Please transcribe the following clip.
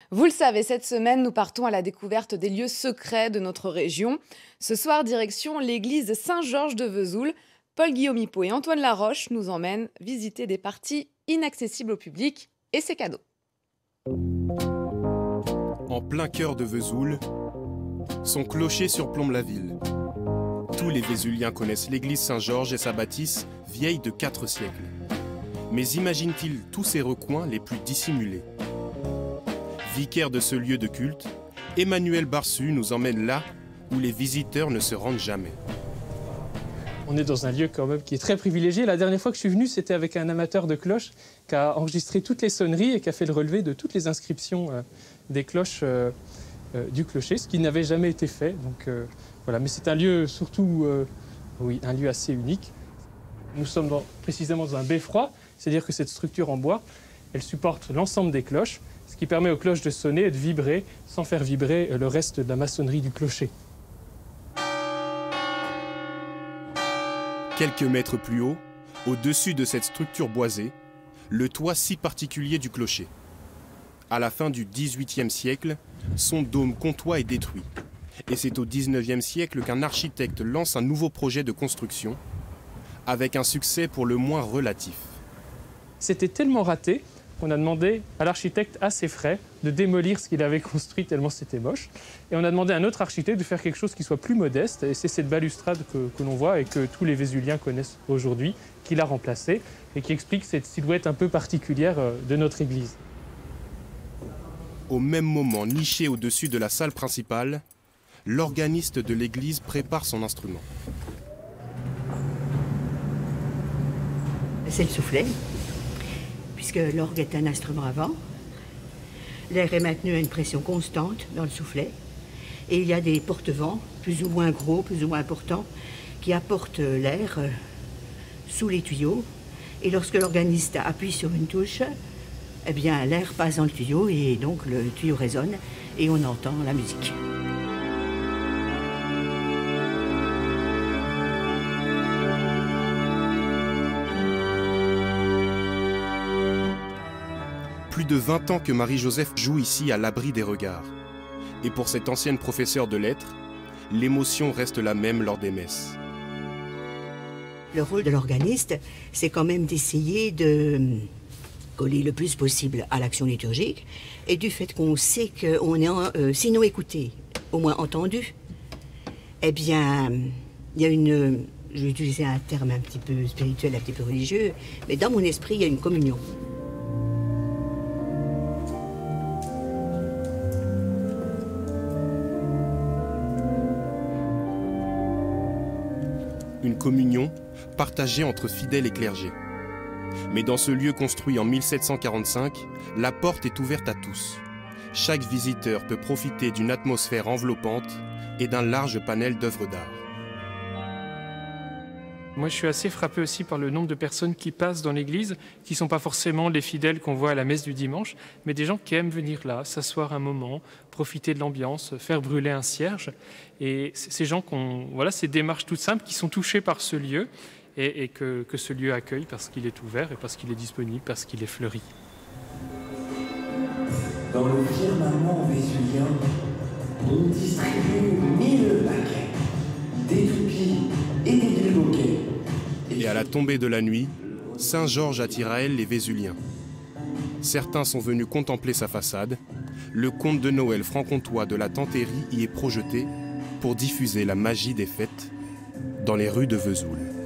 Vous le savez, cette semaine, nous partons à la découverte des lieux secrets de notre région. Ce soir, direction l'église Saint-Georges de Vesoul. Paul-Guillaume Hippo et Antoine Laroche nous emmènent visiter des parties inaccessibles au public et c'est cadeau. En plein cœur de Vesoul, son clocher surplombe la ville. Tous les Vésuliens connaissent l'église Saint-Georges et sa bâtisse, vieille de 4 siècles. Mais imaginent-ils tous ces recoins les plus dissimulés? Vicaire de ce lieu de culte, Emmanuel Barsu nous emmène là où les visiteurs ne se rendent jamais. On est dans un lieu quand même qui est très privilégié. La dernière fois que je suis venu, c'était avec un amateur de cloches qui a enregistré toutes les sonneries et qui a fait le relevé de toutes les inscriptions des cloches du clocher, ce qui n'avait jamais été fait. Donc, voilà. Mais c'est un lieu surtout, oui, un lieu assez unique. Nous sommes précisément dans un beffroi, c'est-à-dire que cette structure en bois, elle supporte l'ensemble des cloches, ce qui permet aux cloches de sonner et de vibrer sans faire vibrer le reste de la maçonnerie du clocher. Quelques mètres plus haut, au-dessus de cette structure boisée, le toit si particulier du clocher. À la fin du XVIIIe siècle, son dôme comtois est détruit. Et c'est au XIXe siècle qu'un architecte lance un nouveau projet de construction, avec un succès pour le moins relatif. C'était tellement raté qu'on a demandé à l'architecte, à ses frais, de démolir ce qu'il avait construit tellement c'était moche. Et on a demandé à un autre architecte de faire quelque chose qui soit plus modeste. Et c'est cette balustrade que l'on voit et que tous les Vésuliens connaissent aujourd'hui, qui l'a remplacée et qui explique cette silhouette un peu particulière de notre église. Au même moment, niché au-dessus de la salle principale, l'organiste de l'église prépare son instrument. C'est le soufflet, puisque l'orgue est un instrument à vent. L'air est maintenu à une pression constante dans le soufflet. Et il y a des porte-vents, plus ou moins gros, plus ou moins importants, qui apportent l'air sous les tuyaux. Et lorsque l'organiste appuie sur une touche, eh bien, l'air passe dans le tuyau et donc le tuyau résonne et on entend la musique. Plus de 20 ans que Marie-Joseph joue ici à l'abri des regards. Et pour cette ancienne professeure de lettres, l'émotion reste la même lors des messes. Le rôle de l'organiste, c'est quand même d'essayer de coller le plus possible à l'action liturgique. Et du fait qu'on sait qu'on est, sinon écouté, au moins entendu, eh bien, il y a une, je vais utiliser un terme un petit peu spirituel, un petit peu religieux, mais dans mon esprit, il y a une communion. Une communion partagée entre fidèles et clergés. Mais dans ce lieu construit en 1745, la porte est ouverte à tous. Chaque visiteur peut profiter d'une atmosphère enveloppante et d'un large panel d'œuvres d'art. Moi, je suis assez frappé aussi par le nombre de personnes qui passent dans l'église, qui ne sont pas forcément les fidèles qu'on voit à la messe du dimanche, mais des gens qui aiment venir là, s'asseoir un moment, profiter de l'ambiance, faire brûler un cierge. Et ces gens voilà, ces démarches toutes simples qui sont touchés par ce lieu et que ce lieu accueille parce qu'il est ouvert et parce qu'il est disponible, parce qu'il est fleuri. Dans le firmament vésulien, on distribue 1000 paquets, des toupies et des grillebouquets. Et à la tombée de la nuit, Saint-Georges attire à elle les Vésuliens. Certains sont venus contempler sa façade. Le conte de Noël franc-comtois de la Tantérie y est projeté pour diffuser la magie des fêtes dans les rues de Vesoul.